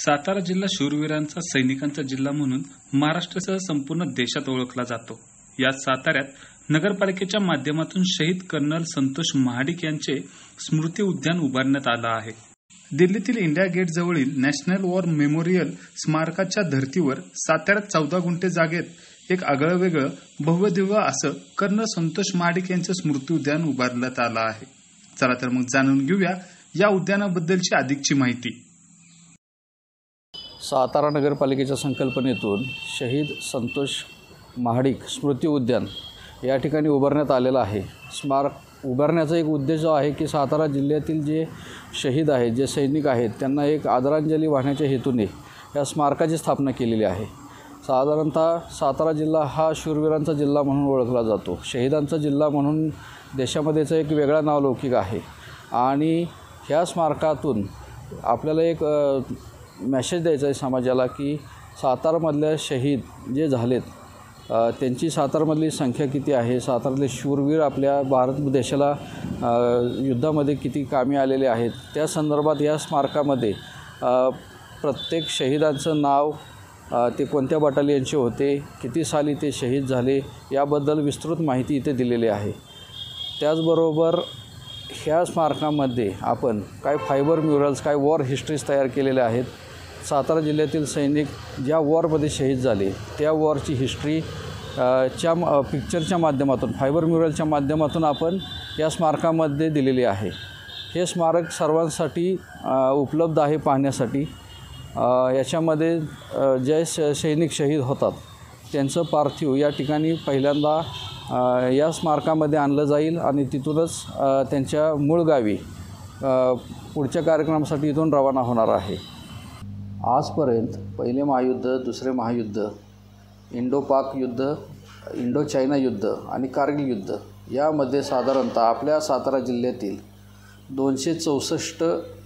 सातारा जिल्हा शूरवीरांचा सैनिकांचा जिल्हा म्हणून महाराष्ट्रासह संपूर्ण देशात ओळखला जातो। यात साताऱ्यात नगरपालिकेच्या माध्यमातून शहीद कर्नल संतोष महाडिक यांचे स्मृती उद्यान उभारण्यात आलं आहे। दिल्लीतील इंडिया गेट जवळील नॅशनल वॉर मेमोरियल स्मारकाच्या धर्तीवर साताऱ्यात 14 गुंठे जागेत एक आगळंवेगळं भव्यदिव्य असं कर्नल संतोष महाडिक यांचे स्मृती उद्यान उभारण्यात आलं आहे। चला तर मग जाणून घेऊया या उद्यानाबद्दलची अधिकची माहिती। सातारा नगरपालिकेच्या संकल्पनेतून शहीद संतोष महाडिक स्मृती उद्यान या ठिकाणी उभारण्यात आलेलं आहे। स्मारक उभारण्याचा एक उद्देश आहे की सातारा जिल्ह्यातील जे शहीद आहेत, जे सैनिक आहेत, त्यांना एक आदरांजली वाहण्याच्या हेतूने या स्मारकाची स्थापना केलेली आहे। साधारणतः सातारा जिल्हा हा शूरवीरांचा जिल्हा म्हणून ओळखला जातो। शहीदांचा जिल्हा म्हणून देशामध्येच एक वेगळा नावलौकिक आहे आणि ह्या स्मारकातून आपल्याला एक मेसेज द्यायचा आहे समाजाला की सातारामधले शहीद जे झालेत त्यांची सातारामधली संख्या किती आहे, सातारातले शूरवीर आपल्या भारत देशाला युद्धामध्ये किती कामी आलेले आहेत, त्या संदर्भात या स्मारकामध्ये प्रत्येक शहीदांचं नाव, ते कोणत्या बटालियनचे होते, किती साली ते शहीद झाले याबद्दल विस्तृत माहिती इथे दिलेली आहे। त्याचबरोबर ह्या स्मारकामध्ये आपण काय फायबर म्युरल्स, काय वॉर हिस्ट्रीज तयार केलेल्या आहेत। सातारा जिल्ह्यातील सैनिक ज्या वॉरमध्ये शहीद झाले त्या वॉरची हिस्ट्री पिक्चरच्या माध्यमातून, फायबर म्युरलच्या माध्यमातून आपण या स्मारकामध्ये दिलेली आहे। हे स्मारक सर्वांसाठी उपलब्ध आहे पाहण्यासाठी। याच्यामध्ये जे सैनिक शहीद होतात त्यांचं पार्थिव या ठिकाणी पहिल्यांदा या स्मारकामध्ये आणलं जाईल आणि तिथूनच त्यांच्या मूळ गावी पुढच्या कार्यक्रमासाठी इथून रवाना होणार आहे। आजपर्यंत पहिले महायुद्ध, दुसरे महायुद्ध, इंडो-पाक युद्ध, इंडो-चायना युद्ध आणि कारगिल युद्ध यामध्ये साधारणतः आपल्या सातारा जिल्ह्यातील 264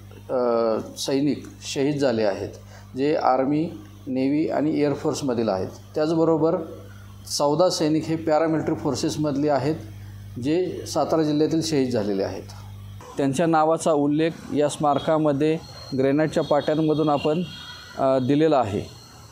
सैनिक शहीद झाले आहेत, जे आर्मी, नेव्ही आणि एअरफोर्समधील आहेत। त्याचबरोबर 14 सैनिक हे पॅरामिलिटरी फोर्सेसमधले आहेत, जे सातारा जिल्ह्यातील शहीद झालेले आहेत। त्यांच्या नावाचा उल्लेख या स्मारकामध्ये ग्रेनाइटच्या पाट्यांमधून आपण दिलेला आहे।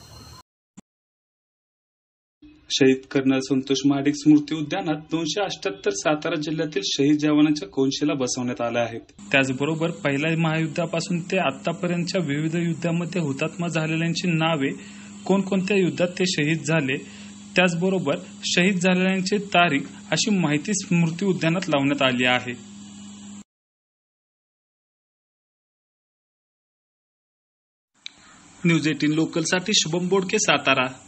शहीद कर्नल संतोष महाडिक स्मृती उद्यानात 278 सातारा जिल्ह्यातील शहीद जवानांच्या कोनशिला बसवण्यात आल्या आहेत। त्याचबरोबर पहिल्या महायुद्धापासून ते आतापर्यंतच्या विविध युद्धांमध्ये हुतात्मा झालेल्यांची नावे, कोणकोणत्या युद्धात ते शहीद झाले, त्याचबरोबर शहीद झालेल्यांची तारीख अशी माहिती स्मृती उद्यानात लावण्यात आली आहे। न्यूज 18 लोकलसाठी शुभम बोडके, सातारा।